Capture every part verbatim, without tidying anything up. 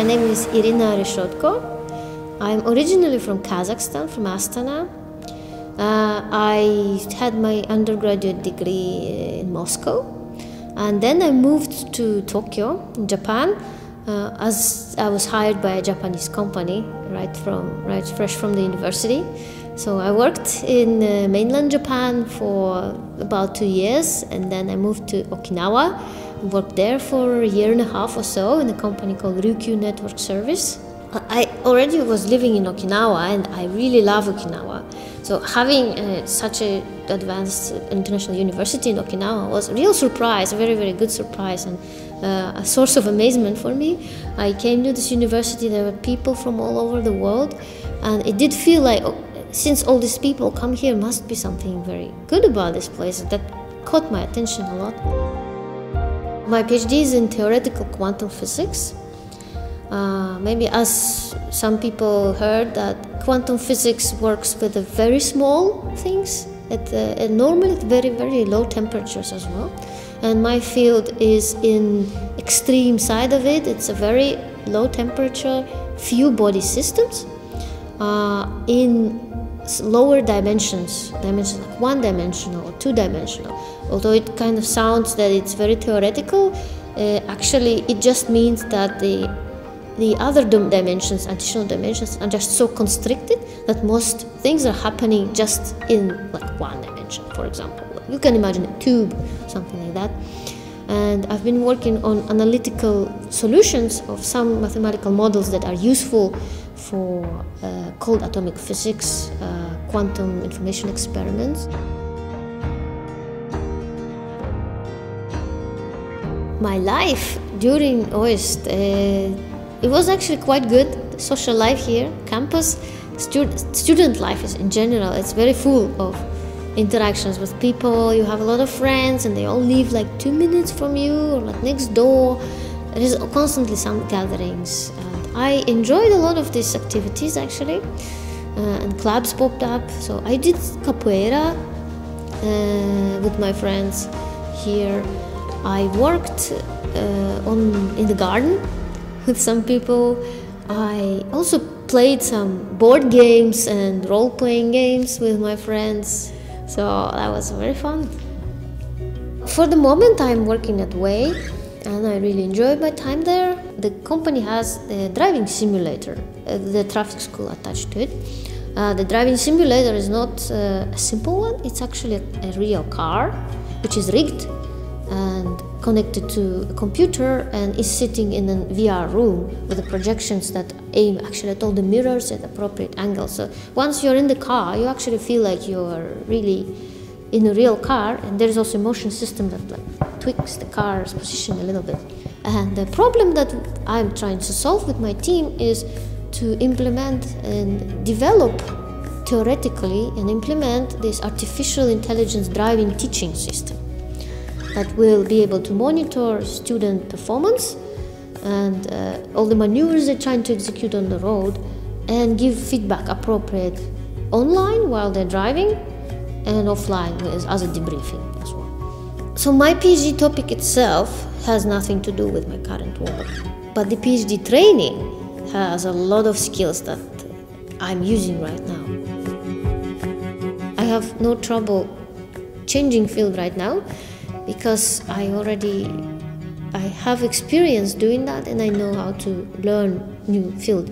name is Irina Reshodko. I'm originally from Kazakhstan, from Astana. Uh, I had my undergraduate degree in Moscow, and then I moved to Tokyo, in Japan, uh, as I was hired by a Japanese company right from right fresh from the university. So I worked in uh, mainland Japan for about two years, and then I moved to Okinawa. Worked there for a year and a half or so in a company called Ryukyu Network Service. I already was living in Okinawa, and I really love Okinawa. So having uh, such an advanced international university in Okinawa was a real surprise, a very, very good surprise, and uh, a source of amazement for me. I came to this university, there were people from all over the world, and it did feel like, oh, since all these people come here, must be something very good about this place. That caught my attention a lot. My PhD is in theoretical quantum physics. Uh, maybe as some people heard that quantum physics works with the very small things, at, uh, and normally at very, very low temperatures as well. And my field is in extreme side of it. It's a very low temperature, few body systems uh, in lower dimensions, dimensions like one dimensional or two dimensional. Although it kind of sounds that it's very theoretical, uh, actually it just means that the the other dimensions, additional dimensions, are just so constricted that most things are happening just in like one dimension, for example. You can imagine a tube, something like that. And I've been working on analytical solutions of some mathematical models that are useful for uh, cold atomic physics, uh, quantum information experiments. My life during OIST, uh, it was actually quite good. The social life here, campus, stu student life is in general, it's very full of interactions with people. You have a lot of friends and they all live like two minutes from you or like next door. There is constantly some gatherings. And I enjoyed a lot of these activities actually, uh, and clubs popped up. So I did capoeira uh, with my friends here. I worked uh, on in the garden with some people. I also played some board games and role-playing games with my friends. So that was very fun. For the moment I'm working at Way, and I really enjoy my time there. The company has a driving simulator, uh, the traffic school attached to it. Uh, the driving simulator is not uh, a simple one, it's actually a, a real car, which is rigged and connected to a computer and is sitting in a V R room with the projections that aim actually at all the mirrors at appropriate angles. So once you're in the car, you actually feel like you're really in a real car, and there's also a motion system that like tweaks the car's position a little bit. And the problem that I'm trying to solve with my team is to implement and develop theoretically and implement this artificial intelligence driving teaching system that will be able to monitor student performance and uh, all the maneuvers they're trying to execute on the road, and give feedback appropriate online while they're driving and offline as a debriefing as well. So my PhD topic itself has nothing to do with my current work, but the PhD training has a lot of skills that I'm using right now. I have no trouble changing field right now, because I already I have experience doing that, and I know how to learn new field.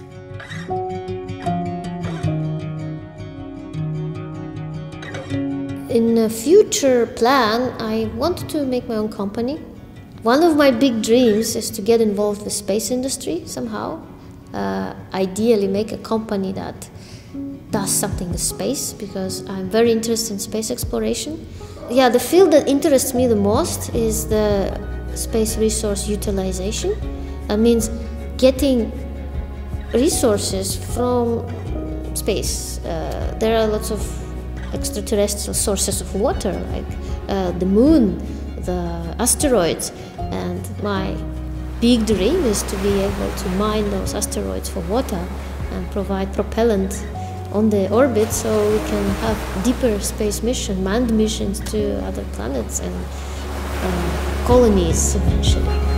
In a future plan, I want to make my own company. One of my big dreams is to get involved with space industry somehow. Uh, ideally make a company that does something with space, because I'm very interested in space exploration. Yeah, the field that interests me the most is the space resource utilization. That means getting resources from space. Uh, there are lots of extraterrestrial sources of water, like uh, the moon, the asteroids, and my big dream is to be able to mine those asteroids for water and provide propellant on the orbit, so we can have deeper space mission, manned missions to other planets and uh, colonies eventually.